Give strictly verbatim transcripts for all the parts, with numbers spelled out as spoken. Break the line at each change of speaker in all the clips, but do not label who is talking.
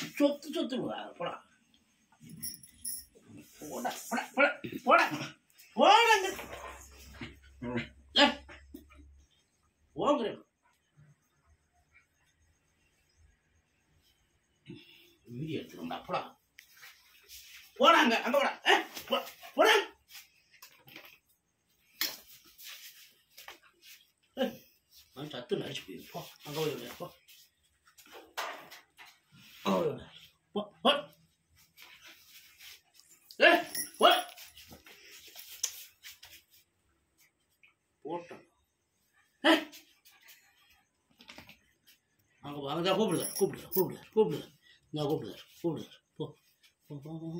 சொத்து சொத்து போடா போடா போடா போடா போடா போடாங்க போகிறேன் வீடியோ எடுத்துக்கோண்டா போடா போடாங்க அங்க போடா போடா நான் சத்து நடிச்சு போயிரு போ அங்க போய் போ போ போ ஏ போ போட்டோம் அங்க அங்க கூப்பிடுங்க கூப்பிடுங்க கூப்பிடுங்க கூப்பிடுங்க நான் கூப்பிடுங்க கூப்பிடுங்க போ போ போ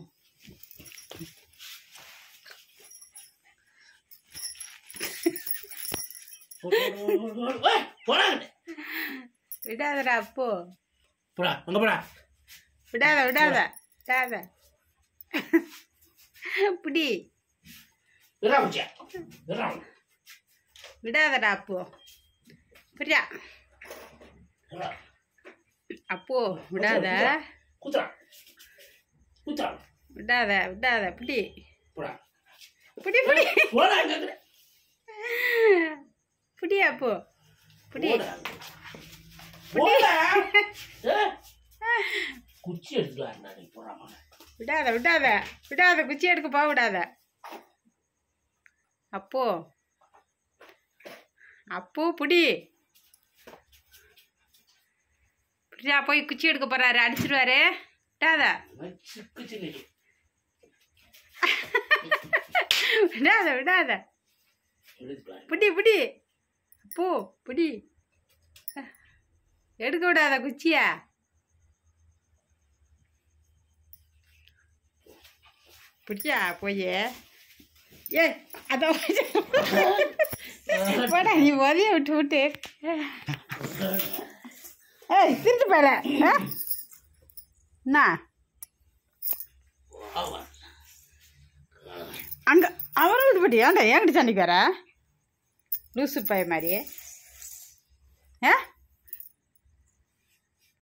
விடாதடா அப்போ
போடா அங்க போடா
விடாத விடாத விடாத புடி விடாதடா அப்போ புரியா அப்போ விடாத விடாத விடாத புடி புடி புடி புடி அப்போ புடி
குச்சி எடுத்துக்கலாம்
விடாத விடாத விடாத குச்சி எடுக்க போக விடாத அப்போ அப்போ புடி புடியா போய் குச்சி எடுக்க போறாரு அடிச்சிருவாரு விடாத விடாத விடாத புடி புடி அப்போ புடி எடுக்க விடாத குச்சியா புடியா போய் ஏ அதான் போடா நீ உதவிய விட்டு விட்டு ஏய் திருட்டு போல என்ன அங்க அவரை விட்டு போட்டியா ஏன்கிட்ட சண்டைக்கு வர லூசு பைய மாதிரி ஆ